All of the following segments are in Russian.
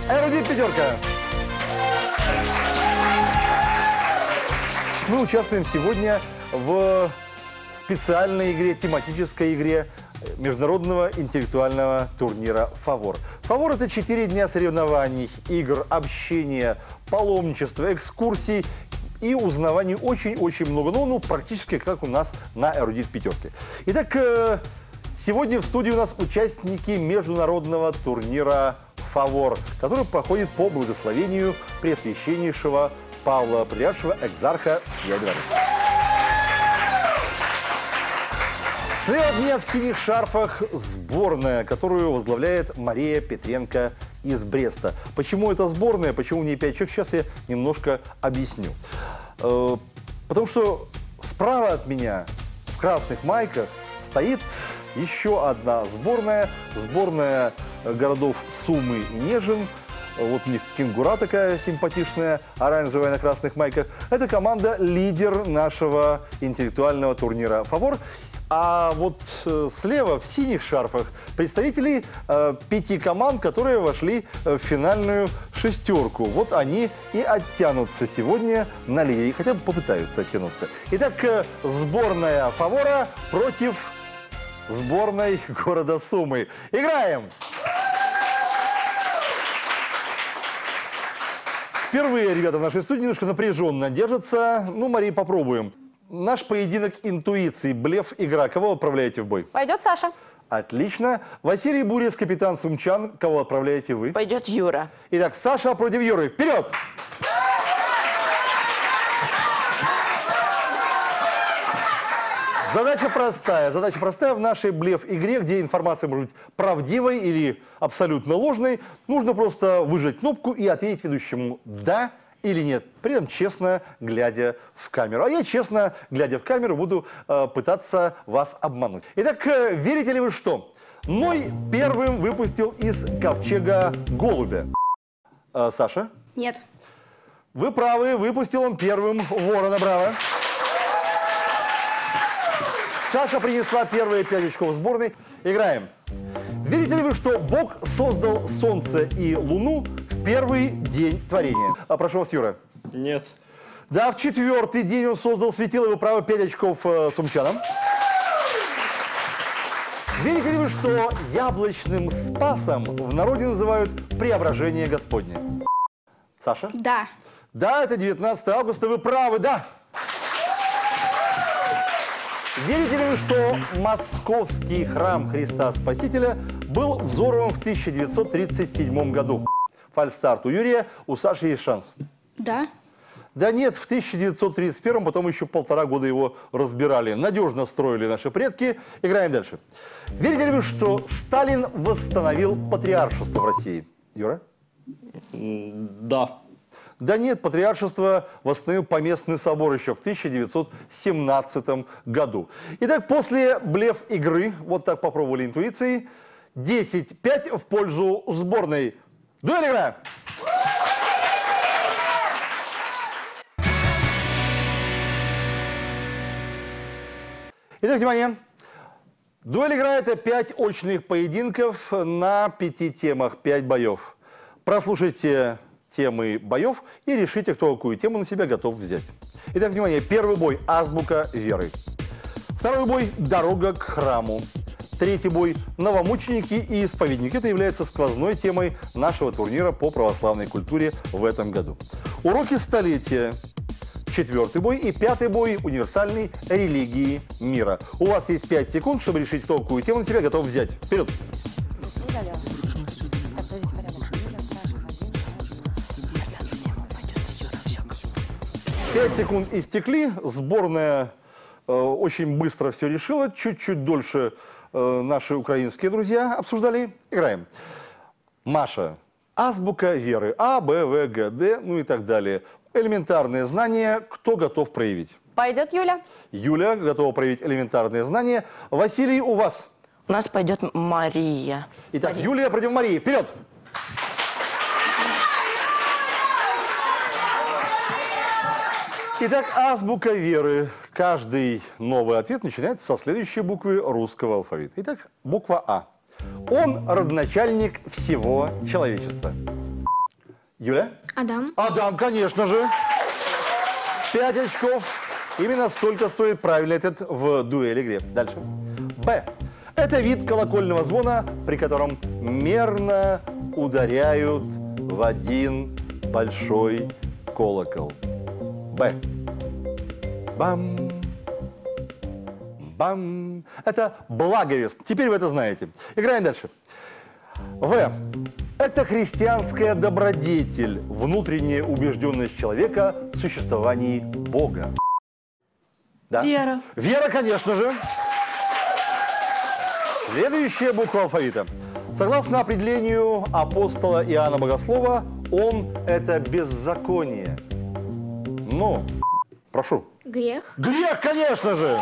Эрудит пятерка. Мы участвуем сегодня в специальной игре, тематической игре международного интеллектуального турнира «Фавор». «Фавор» — это 4 дня соревнований, игр, общения, паломничества, экскурсий и узнаваний очень-очень много. Ну, практически как у нас на «Эрудит пятерке». Итак, сегодня в студии у нас участники международного турнира «Фавор», который проходит по благословению Преосвященнейшего Павла Патриаршего, экзарха всея Беларуси. Слева от меня в синих шарфах сборная, которую возглавляет Мария Петренко из Бреста. Почему это сборная, почему в ней 5 человек, сейчас я немножко объясню. Потому что справа от меня в красных майках стоит еще одна сборная. Сборная городов Сумы и Нежин. Вот у них кенгура такая симпатичная, оранжевая на красных майках. Это команда лидер нашего интеллектуального турнира «Фавор». А вот слева в синих шарфах представители 5 команд, которые вошли в финальную шестерку. Вот они и оттянутся сегодня на лидере, хотя бы попытаются оттянуться. Итак, сборная «Фавора» против сборной города Сумы. Играем! Впервые ребята в нашей студии немножко напряженно держатся. Ну, Мария, попробуем. Наш поединок интуиции, блеф, игра. Кого отправляете в бой? Пойдет Саша. Отлично. Василий Бурец, капитан сумчан. Кого отправляете вы? Пойдет Юра. Итак, Саша против Юры. Вперед! Задача простая. Задача простая в нашей блеф-игре, где информация может быть правдивой или абсолютно ложной. Нужно просто выжать кнопку и ответить ведущему «да» или нет, при этом честно глядя в камеру. А я честно глядя в камеру буду пытаться вас обмануть. Итак, верите ли вы, что Ной первым выпустил из ковчега голубя? Саша? Нет. Вы правы, выпустил он первым ворона, браво. Саша принесла первые 5 очков сборной. Играем. Верите ли вы, что Бог создал Солнце и Луну в первый день творения? Прошу вас, Юра. Нет. Да, в 4-й день он создал светило. Вы правы, 5 очков сумчанам. Верите ли вы, что яблочным спасом в народе называют преображение Господне? Саша? Да. Да, это 19 августа. Вы правы, да. Верите ли вы, что Московский храм Христа Спасителя был взорван в 1937 году? Фальстарт у Юрия, у Саши есть шанс. Да. Да нет, в 1931, потом еще 1,5 года его разбирали. Надежно строили наши предки. Играем дальше. Верите ли вы, что Сталин восстановил патриаршество в России? Юра? Да. Да нет, патриаршество восстановил Поместный собор еще в 1917 году. Итак, после блеф-игры, вот так попробовали интуицией, 10-5 в пользу сборной. Дуэль игра! Итак, внимание. Дуэль игра — это 5 очных поединков на 5 темах, 5 боев. Прослушайте темы боев и решите, кто какую тему на себя готов взять. Итак, внимание, первый бой – азбука веры. Второй бой – дорога к храму. Третий бой – новомученики и исповедники. Это является сквозной темой нашего турнира по православной культуре в этом году. Уроки столетия. 4-й бой и 5-й бой – универсальной религии мира. У вас есть 5 секунд, чтобы решить, кто какую тему на себя готов взять. Вперед! 5 секунд истекли, сборная очень быстро все решила, чуть-чуть дольше наши украинские друзья обсуждали. Играем. Маша, азбука веры, А, Б, В, Г, Д, ну и так далее. Элементарные знания, кто готов проявить? Пойдет Юля. Юля готова проявить элементарные знания. Василий, у вас? У нас пойдет Мария. Итак, Мария. Юлия против Марии. Вперед! Итак, азбука веры. Каждый новый ответ начинается со следующей буквы русского алфавита. Итак, буква А. Он родоначальник всего человечества. Юля? Адам. Адам, конечно же. 5 очков. Именно столько стоит правильный ответ в дуэль игре. Дальше. Б. Это вид колокольного звона, при котором мерно ударяют в один большой колокол. Б. Бам. Бам. Это благовест. Теперь вы это знаете. Играем дальше. В. Это христианская добродетель, внутренняя убежденность человека в существовании Бога. Да? Вера. Вера, конечно же. Следующая буква алфавита. Согласно определению апостола Иоанна Богослова, он – это беззаконие. Ну, прошу. Грех. Грех, конечно же.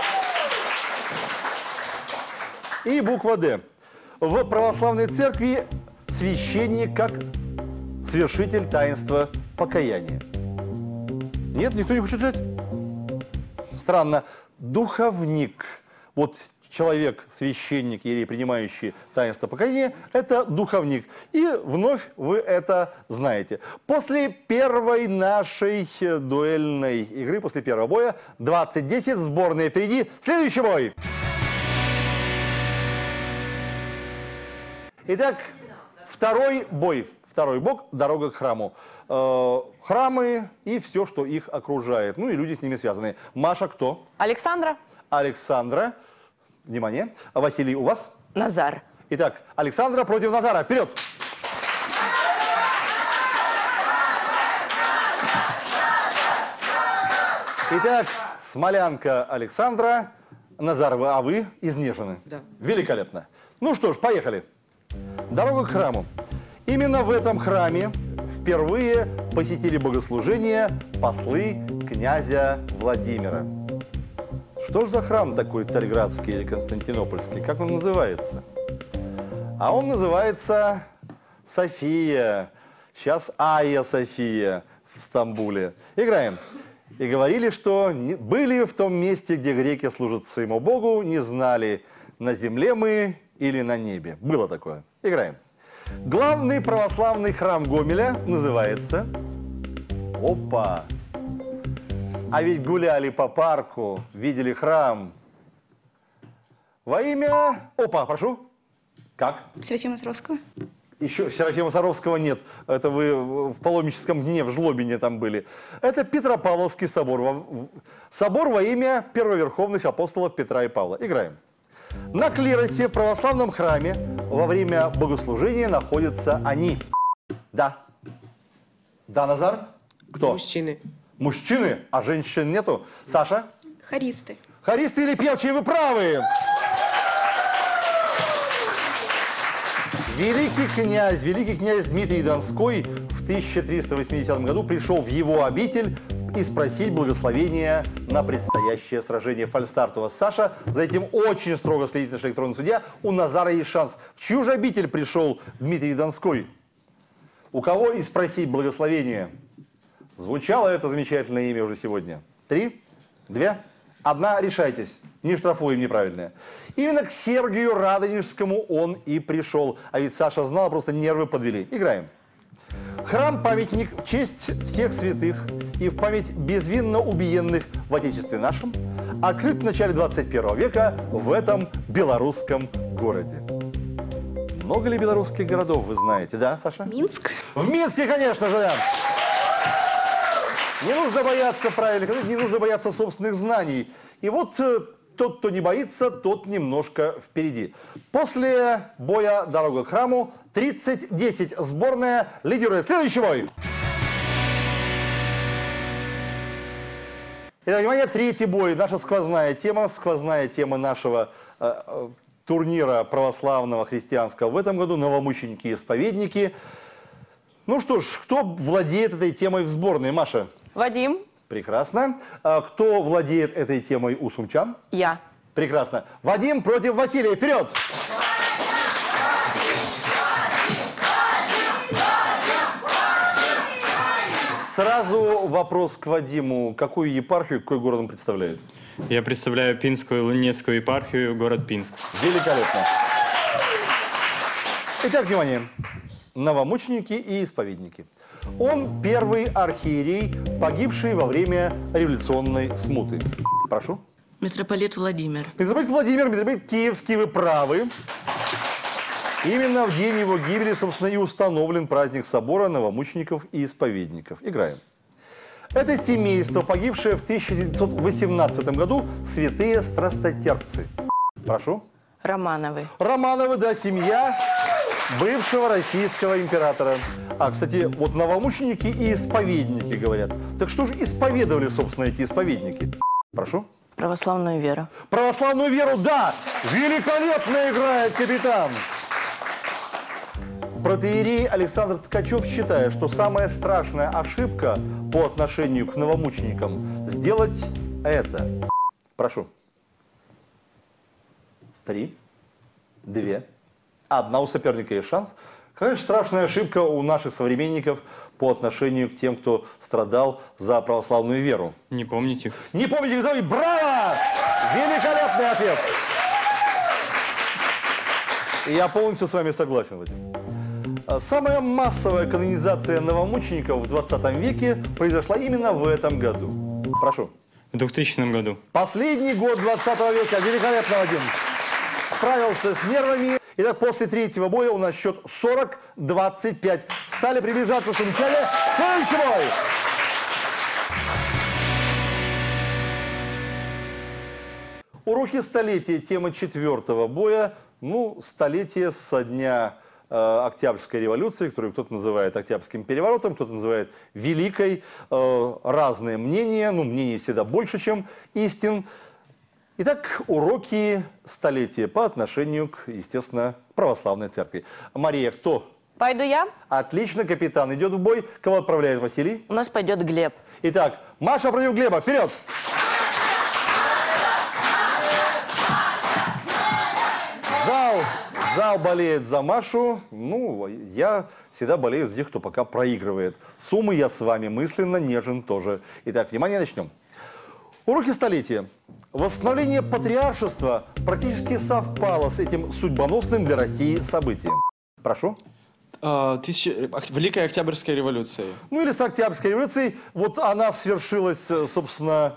И буква «Д». В православной церкви священник как свершитель таинства покаяния. Нет, никто не хочет взять? Странно. Духовник. Вот человек, священник или принимающий таинство покаяния, это духовник. И вновь вы это знаете. После первой нашей дуэльной игры, после первого боя, 20-10, сборная впереди. Следующий бой. Итак, второй бой. Второй бок – дорога к храму. Храмы и все, что их окружает. Ну и люди с ними связаны. Маша кто? Александра. Александра. Внимание. А Василий у вас? Назар. Итак, Александра против Назара. Вперед! Итак, смолянка Александра. Назар, а вы изнежены? Да. Великолепно. Ну что ж, поехали. Дорога к храму. Именно в этом храме впервые посетили богослужение послы князя Владимира. Что ж за храм такой царьградский или константинопольский? Как он называется? А он называется София. Сейчас Айя София в Стамбуле. Играем. И говорили, что были в том месте, где греки служат своему богу, не знали, на земле мы или на небе. Было такое. Играем. Главный православный храм Гомеля называется... Опа! А ведь гуляли по парку, видели храм. Во имя... Опа, прошу. Как? Серафима Саровского. Еще Серафима Саровского нет. Это вы в паломническом дне в Жлобине там были. Это Петропавловский собор. Собор во имя первоверховных апостолов Петра и Павла. Играем. На клиросе в православном храме во время богослужения находятся они. Да. Да, Назар? Кто? Мужчины. Мужчины, а женщин нету. Саша? Хористы. Хористы или певчие, вы правы. Великий князь Дмитрий Донской в 1380 году пришел в его обитель и спросить благословения на предстоящее сражение. Фальстарт у вас, Саша. За этим очень строго следит наш электронный судья. У Назара есть шанс. В чью же обитель пришел Дмитрий Донской? У кого и спросить благословения? Звучало это замечательное имя уже сегодня. 3, 2, 1. Решайтесь. Не штрафуем неправильное. Именно к Сергию Радонежскому он и пришел. А ведь Саша знала, просто нервы подвели. Играем. Храм-памятник в честь всех святых и в память безвинно убиенных в Отечестве нашем открыт в начале 21 века в этом белорусском городе. Много ли белорусских городов вы знаете, да, Саша? Минск. В Минске, конечно же, да. Не нужно бояться правильных, не нужно бояться собственных знаний. И вот тот, кто не боится, тот немножко впереди. После боя «Дорога к храму» 30-10. Сборная лидирует. Следующий бой. Итак, внимание, третий бой. Наша сквозная тема нашего турнира православного христианского в этом году. Новомученики и исповедники. Ну что ж, кто владеет этой темой в сборной, Маша? Вадим. Прекрасно. Кто владеет этой темой у сумчан? Я. Прекрасно. Вадим против Василия. Вперед! Сразу вопрос к Вадиму. Какую епархию, какой город он представляет? Я представляю Пинскую Лунецкую епархию, город Пинск. Великолепно. Итак, внимание. Новомученики и исповедники. Он первый архиерей, погибший во время революционной смуты. Прошу. Митрополит Владимир. Митрополит Владимир, митрополит Киевский, вы правы. Именно в день его гибели, собственно, и установлен праздник собора новомучеников и исповедников. Играем. Это семейство, погибшее в 1918 году, святые страстотерпцы. Прошу. Романовы. Романовы, да, семья бывшего российского императора. А, кстати, вот новомученики и исповедники говорят. Так что же исповедовали, собственно, эти исповедники? Прошу. Православную веру. Православную веру, да! Великолепно играет капитан! Протоиерей Александр Ткачев считает, что самая страшная ошибка по отношению к новомученикам – сделать это. Прошу. 3, 2, 1. У соперника есть шанс. Какая же страшная ошибка у наших современников по отношению к тем, кто страдал за православную веру? Не помните их? Не помните, как зовут? Браво! Великолепный ответ! И я полностью с вами согласен в этом. Самая массовая канонизация новомучеников в 20 веке произошла именно в этом году. Прошу. В 2000 году. Последний год 20 века. Великолепно, Вадим. Справился с нервами. Итак, после третьего боя у нас счет 40-25. Стали приближаться сумчане. Следующий бой. Уроки столетия. Тема четвертого боя. Ну, столетие со дня Октябрьской революции, которую кто-то называет Октябрьским переворотом, кто-то называет Великой. Разные мнения, ну, мнений всегда больше, чем истин. Итак, уроки столетия по отношению к, естественно, православной церкви. Мария, кто? Пойду я. Отлично, капитан идет в бой. Кого отправляет Василий? У нас пойдет Глеб. Итак, Маша против Глеба. Вперед! Зал болеет за Машу. Ну, я всегда болею за тех, кто пока проигрывает. Суммы я с вами мысленно нежен тоже. Итак, внимание, начнем. Уроки столетия. Восстановление патриаршества практически совпало с этим судьбоносным для России событием. Прошу. Великая Октябрьская революция. Ну или с Октябрьской революцией. Вот она свершилась, собственно,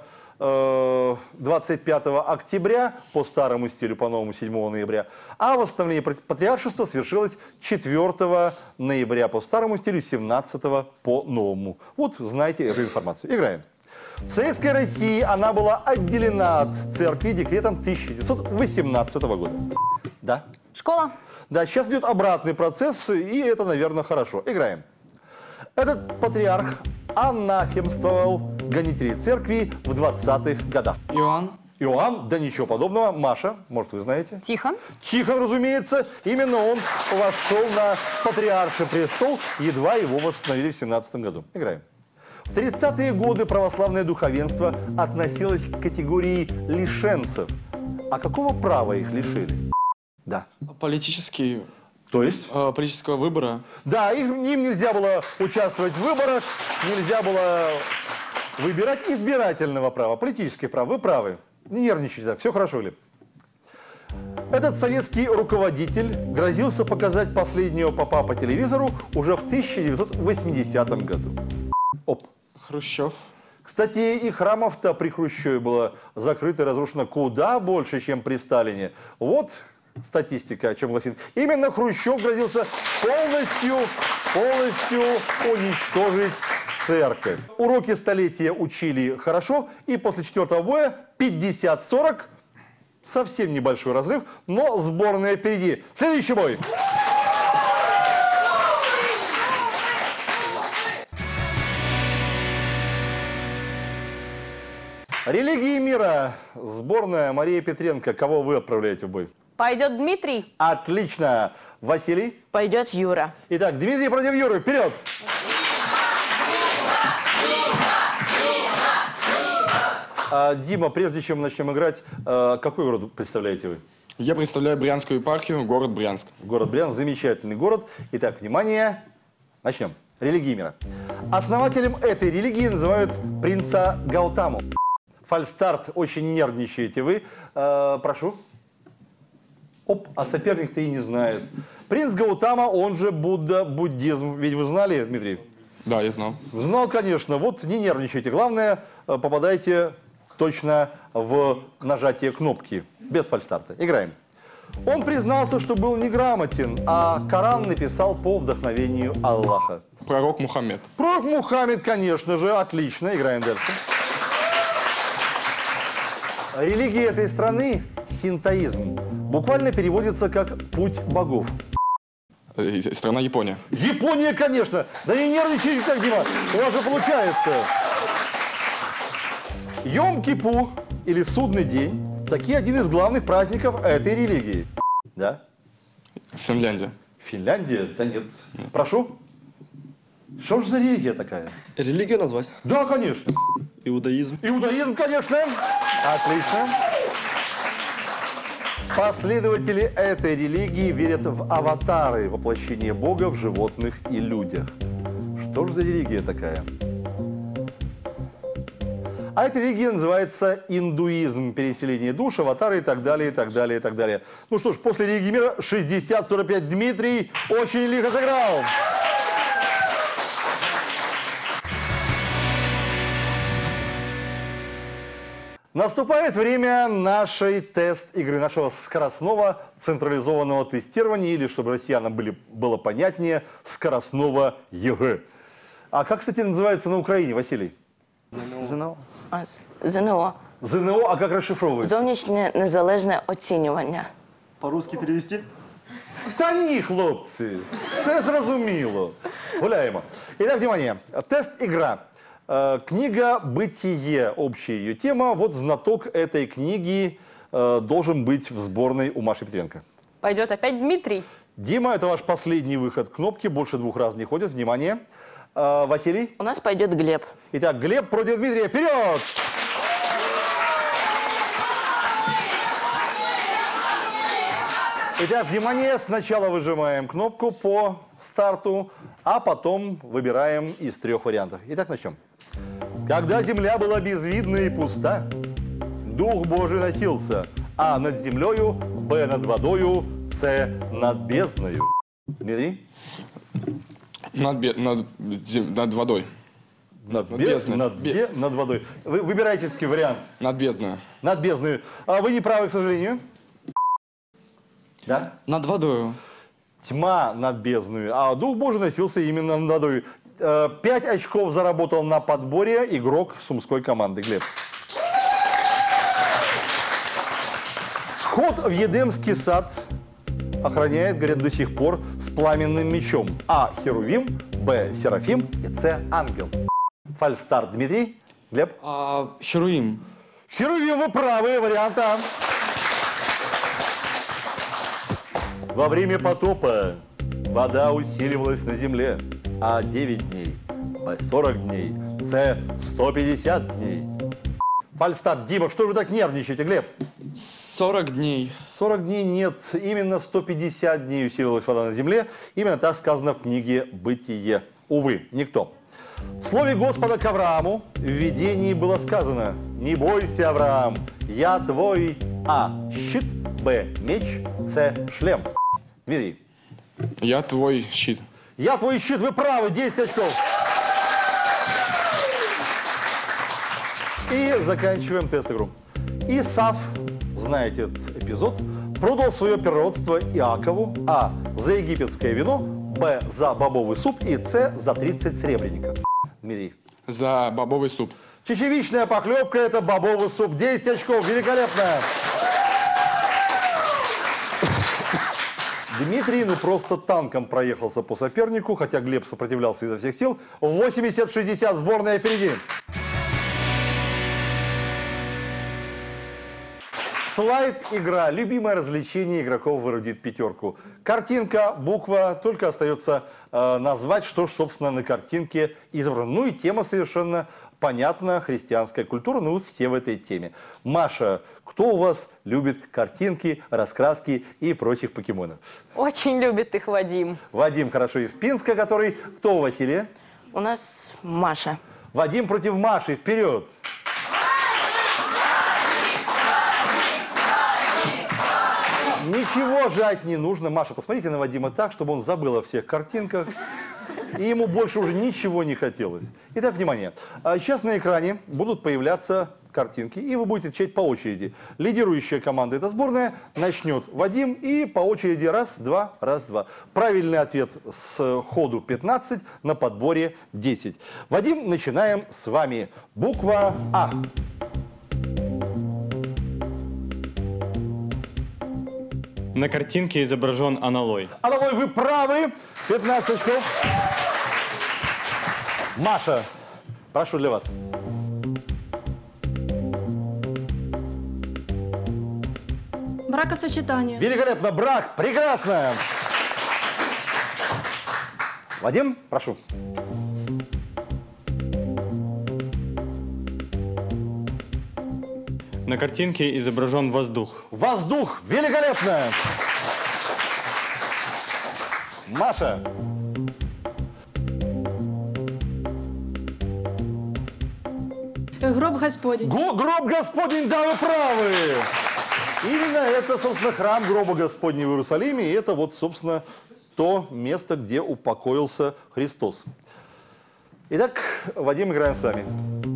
25 октября по старому стилю, по новому 7 ноября. А восстановление патриаршества свершилось 4 ноября по старому стилю, 17 по новому. Вот знаете эту информацию. Играем. В Советской России она была отделена от церкви декретом 1918 года. Да? Школа. Да, сейчас идет обратный процесс, и это, наверное, хорошо. Играем. Этот патриарх анафемствовал гонителей церкви в 20-х годах. Иоанн. Иоанн, да ничего подобного. Маша, может, вы знаете? Тихон. Тихон, разумеется. Именно он вошел на патриарший престол, едва его восстановили в 17 году. Играем. В 30-е годы православное духовенство относилось к категории лишенцев. А какого права их лишили? Да. Политический. То есть? Политического выбора. Да, им нельзя было участвовать в выборах, нельзя было выбирать избирательного права, политических прав. Вы правы. Не нервничайте, да, все хорошо, Глеб. Этот советский руководитель грозился показать последнего попа по телевизору уже в 1980 году. Оп. Хрущев. Кстати, и храмов-то при Хрущеве было закрыто и разрушено куда больше, чем при Сталине. Вот статистика, о чем гласит. Именно Хрущев грозился полностью уничтожить церковь. Уроки столетия учили хорошо, и после четвертого боя 50-40, совсем небольшой разрыв, но сборная впереди. Следующий бой. Религии мира. Сборная Мария Петренко. Кого вы отправляете в бой? Пойдет Дмитрий. Отлично. Василий? Пойдет Юра. Итак, Дмитрий против Юры. Вперед! Дима, прежде чем мы начнем играть, какой город представляете вы? Я представляю Брянскую епархию, город Брянск. Город Брянск, замечательный город. Итак, внимание, начнем. Религии мира. Основателем этой религии называют принца Гаутаму. Фальстарт, очень нервничаете вы. Прошу. Оп, а соперник-то и не знает. Принц Гаутама, он же Будда, буддизм. Ведь вы знали, Дмитрий? Да, я знал. Знал, конечно. Вот не нервничайте. Главное, попадайте точно в нажатие кнопки. Без фальстарта. Играем. Он признался, что был неграмотен, а Коран написал по вдохновению Аллаха. Пророк Мухаммед. Пророк Мухаммед, конечно же. Отлично. Играем дальше. Религия этой страны – синтоизм. Буквально переводится как «путь богов». Страна Япония. Япония, конечно. Да не нервничайте так, Дима. У вас же получается. Йом-Кипур или Судный день – таки один из главных праздников этой религии. Да? Финляндия. Финляндия? Да нет. Прошу. Что же за религия такая? Религию назвать? Да, конечно. Иудаизм. Иудаизм, конечно. Отлично. Последователи этой религии верят в аватары, воплощение Бога в животных и людях. Что же за религия такая? А эта религия называется индуизм, переселение душ, аватары и так далее, и так далее, и так далее. Ну что ж, после религии мира 60-45 Дмитрий очень лихо сыграл. Наступает время нашей тест-игры, нашего скоростного централизованного тестирования, или, чтобы россиянам было понятнее, скоростного ЕГЭ. А как, кстати, называется на Украине, Василий? ЗНО. ЗНО. ЗНО, а как расшифровывается? Зовнішнє незалежне оцінювання. По-русски перевести? Та ні, хлопці, все зрозуміло. Гуляємо. Итак, внимание, тест-игра. Книга «Бытие», общая ее тема. Вот знаток этой книги должен быть в сборной у Маши Петренко. Пойдет опять Дмитрий. Дима, это ваш последний выход кнопки, больше 2 раз не ходит. Внимание. Василий? У нас пойдет Глеб. Итак, Глеб против Дмитрия. Вперед! Итак, внимание, сначала выжимаем кнопку по старту, а потом выбираем из 3 вариантов. Итак, начнем. Когда земля была безвидна и пуста, Дух Божий носился, а над землею, б над водою, с над бездною. Дмитрий? Над водой. Над бездной. над водой. Вы выбирайте вариант. Над бездной. Над бездною. А вы не правы, к сожалению. Да? Над водою. Тьма над бездною, а Дух Божий носился именно над водой. 5 очков заработал на подборе игрок сумской команды. Глеб. Вход в Едемский сад охраняет, говорят, до сих пор с пламенным мечом. А. Херувим, Б. Серафим и С. Ангел. Фальстарт, Дмитрий. Глеб. Херуим. Херувим, вы правы, вариант А. Во время потопа вода усиливалась на земле, А 9 дней, Б 40 дней, С 150 дней. Фальстарт, Дима, что же вы так нервничаете, Глеб? 40 дней. 40 дней нет, именно 150 дней усиливалась вода на земле. Именно так сказано в книге «Бытие». Увы, никто. В слове Господа к Аврааму в видении было сказано: «Не бойся, Авраам, я твой А. щит, Б. меч, С. шлем». Дмитрий. Я твой щит. Я твой щит, вы правы, 10 очков. И заканчиваем тест-игру. Исав, знаете этот эпизод, продал свое первородство Иакову, А. за египетское вино, Б. за бобовый суп и С. за 30 серебряников. Дмитрий. За бобовый суп. Чечевичная похлебка – это бобовый суп. 10 очков, великолепно. Дмитрий, ну просто танком проехался по сопернику, хотя Глеб сопротивлялся изо всех сил. 80-60, сборная впереди. Слайд-игра. Любимое развлечение игроков выродит 5. Картинка, буква, только остается назвать, что ж, собственно, на картинке изображено. Ну и тема совершенно понятна, христианская культура, ну вы все в этой теме. Маша, кто у вас любит картинки, раскраски и прочих покемонов? Очень любит их Вадим. Вадим хорошо из Пинска, который... Кто у Василия? У нас Маша. Вадим против Маши. Вперед! Ничего жать не нужно. Маша, посмотрите на Вадима так, чтобы он забыл о всех картинках И ему больше уже ничего не хотелось. Итак, внимание. Сейчас на экране будут появляться картинки, и вы будете отвечать по очереди. Лидирующая команда, это сборная, начнет Вадим, и по очереди раз, два, раз, два. Правильный ответ с ходу 15, на подборе 10. Вадим, начинаем с вами. Буква А. На картинке изображен аналой. Алло, вы правы. 15 очков. Маша, прошу для вас. Бракосочетание. Великолепно. Брак. Прекрасно. Вадим, прошу. На картинке изображен воздух. Воздух. Великолепно. Маша. Гроб Господень. Гроб Господень, да, вы правы. Именно это, собственно, храм гроба Господня в Иерусалиме. И это вот, собственно, то место, где упокоился Христос. Итак, Вадим, играем с вами.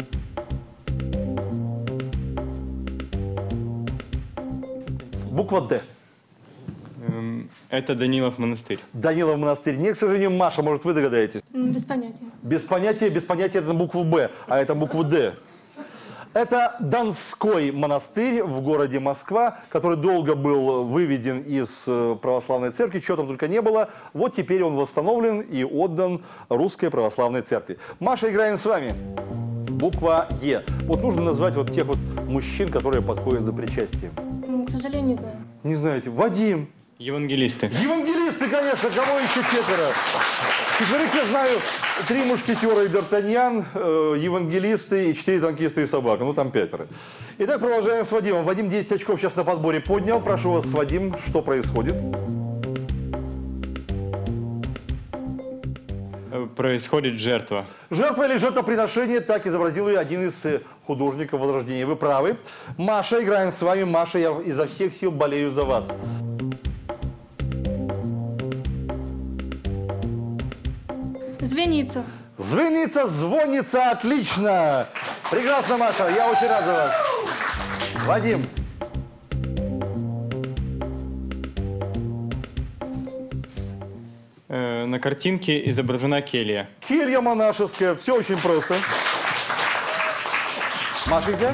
Буква Д. Это Данилов монастырь. Данилов монастырь. Нет, к сожалению, Маша, может, вы догадаетесь? Без понятия. Без понятия это на букву Б, а это букву Д. Это Донской монастырь в городе Москва, который долго был выведен из православной церкви, чего там только не было. Вот теперь он восстановлен и отдан Русской православной церкви. Маша, играем с вами. Буква Е. Вот нужно назвать вот тех вот мужчин, которые подходят за причастием. К сожалению, не знаю. Не знаете? Вадим. Евангелисты. Евангелисты, конечно, кого еще четверо? Четверых я знаю, 3 мушкетера и Д'Артаньян, евангелисты и 4 танкиста и собака. Ну, там 5. Итак, продолжаем с Вадимом. Вадим 10 очков сейчас на подборе поднял. Прошу вас, Вадим, что происходит? Происходит жертва. Жертва или жертвоприношение, так изобразил ее один из художников Возрождения. Вы правы. Маша, играем с вами. Маша, я изо всех сил болею за вас. Звеница. Звенится, звонится, отлично. Прекрасно, Маша, я очень рад за вас. Вадим. На картинке изображена келья. Келья монашеская, все очень просто. Машенька.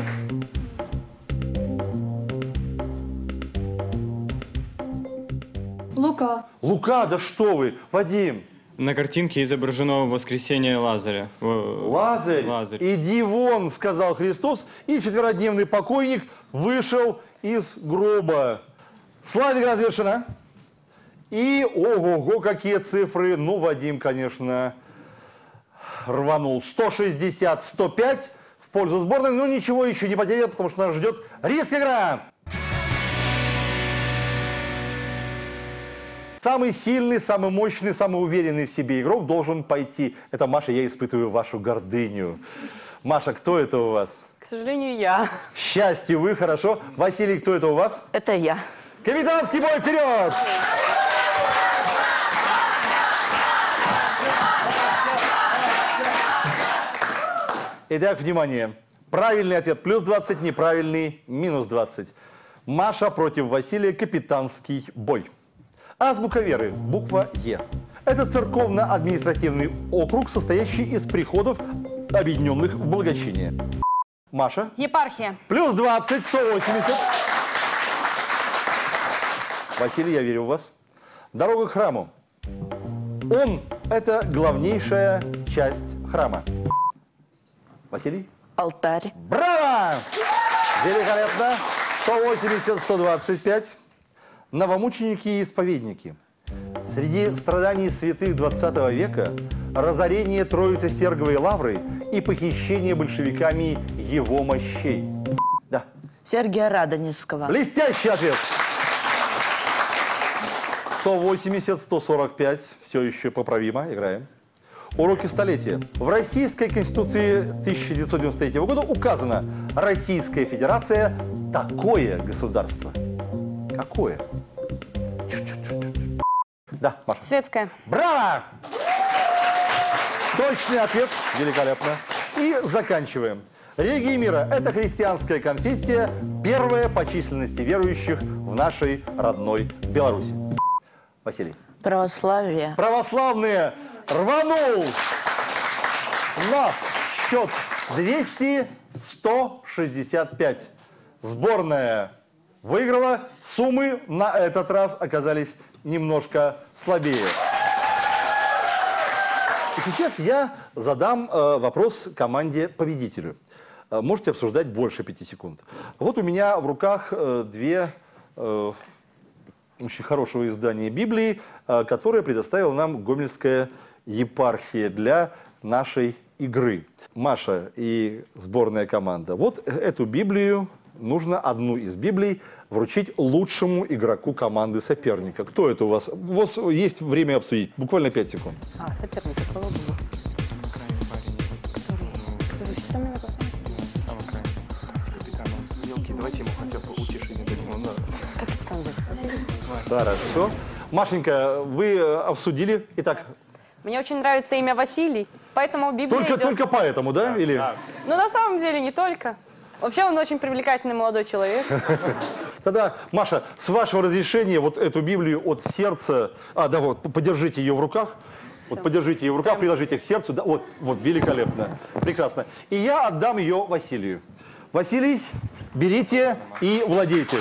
Лука. Лука, да что вы, Вадим. На картинке изображено воскресение Лазаря. Лазарь, Лазарь. иди вон, сказал Христос, и четверодневный покойник вышел из гроба. Слава игра завершена. И, ого-го, какие цифры. Ну, Вадим, конечно, рванул. 160-105 в пользу сборной, но ничего еще не потерял, потому что нас ждет риск игра. Самый сильный, самый мощный, самый уверенный в себе игрок должен пойти. Это Маша, я испытываю вашу гордыню. Маша, кто это у вас? К сожалению, я. Счастье, вы, хорошо. Василий, кто это у вас? Это я. Капитанский бой, вперед! Итак, внимание. Правильный ответ плюс 20, неправильный минус 20. Маша против Василия, капитанский бой. Азбука веры, буква Е. Это церковно-административный округ, состоящий из приходов, объединенных в благочиние. Маша. Епархия. Плюс 20, 180. Василий, я верю в вас. Дорога к храму. Он – это главнейшая часть храма. Василий? Алтарь. Браво! Великолепно. 180, 125. Новомученики и исповедники. Среди страданий святых 20 века разорение Троицы Серговой Лавры и похищение большевиками его мощей. Да. Сергия Радонежского. Блестящий ответ. 180, 145. Все еще поправимо. Играем. Уроки столетия. В Российской Конституции 1993 года указано: Российская Федерация – такое государство. Какое? Да, Маша. Светская. Браво! Точный ответ. Великолепно. И заканчиваем. Религии мира – это христианская конфессия, первая по численности верующих в нашей родной Беларуси. Василий. Православие. Православные рванул на счет 200-165. Сборная выиграла. Суммы на этот раз оказались немножко слабее. И сейчас я задам вопрос команде-победителю. Можете обсуждать больше 5 секунд. Вот у меня в руках две очень хорошего издания Библии, которое предоставила нам Гомельская епархия для нашей игры. Маша и сборная команда. Вот эту Библию, нужно одну из Библий вручить лучшему игроку команды соперника. Кто это у вас? У вас есть время обсудить. Буквально 5 секунд. Соперники, слава богу. Который все равно вопрос. Давайте ему хотя бы утешение дадим. Как это там зовут? Василий? Хорошо. Машенька, вы обсудили. Итак, Мне очень нравится имя Василий, поэтому Библия идет. только поэтому, да? Или... Но на самом деле не только. Вообще он очень привлекательный молодой человек. Тогда, Маша, с вашего разрешения вот эту Библию от сердца... да, вот, подержите ее в руках. Вот, подержите ее в руках, приложите к сердцу. Да, вот, великолепно. Прекрасно. И я отдам ее Василию. Василий, берите и владейте.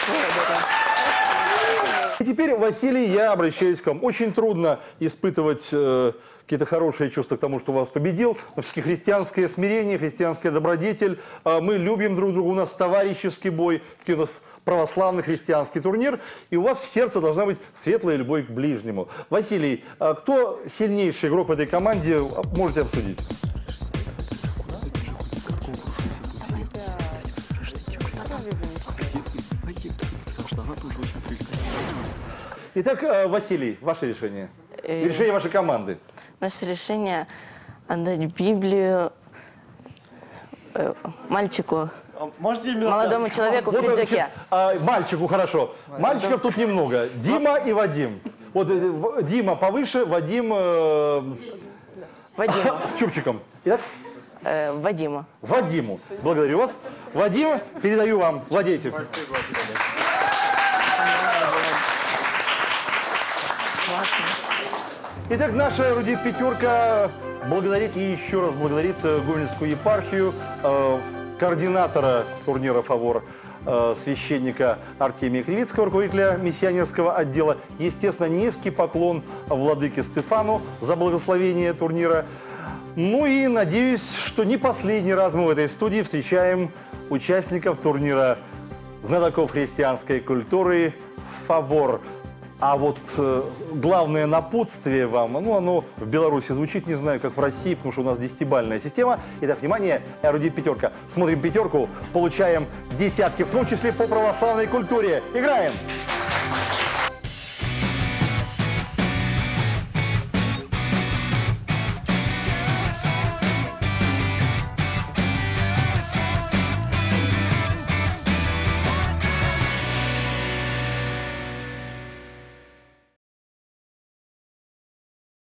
И теперь, Василий, я обращаюсь к вам. Очень трудно испытывать какие-то хорошие чувства к тому, что вас победил. Но все-таки христианское смирение, христианская добродетель. Мы любим друг друга, у нас товарищеский бой, у нас православный христианский турнир. И у вас в сердце должна быть светлая любовь к ближнему. Василий, кто сильнейший игрок в этой команде, можете обсудить. Итак, Василий, ваше решение. Решение вашей команды. Наше решение отдать Библию мальчику, Можете молодому человеку в Вот, пиджаке. мальчику хорошо. Мальчиков тут немного. Дима и Вадим. Вот Дима повыше, Вадим Вадиму. с чубчиком. Итак, Вадиму. Вадиму. Благодарю вас. Вадим, передаю вам. Владейте. Итак, наша эрудит-пятерка благодарит и еще раз благодарит Гомельскую епархию, координатора турнира «Фавор», священника Артемия Кривицкого, руководителя миссионерского отдела. Естественно, низкий поклон владыке Стефану за благословение турнира. Ну и надеюсь, что не последний раз мы в этой студии встречаем участников турнира знатоков христианской культуры «Фавор». А вот главное напутствие вам, ну оно в Беларуси звучит, не знаю, как в России, потому что у нас 10-бальная система. Итак, внимание, эрудит пятерка. Смотрим пятерку, получаем десятки, в том числе по православной культуре. Играем!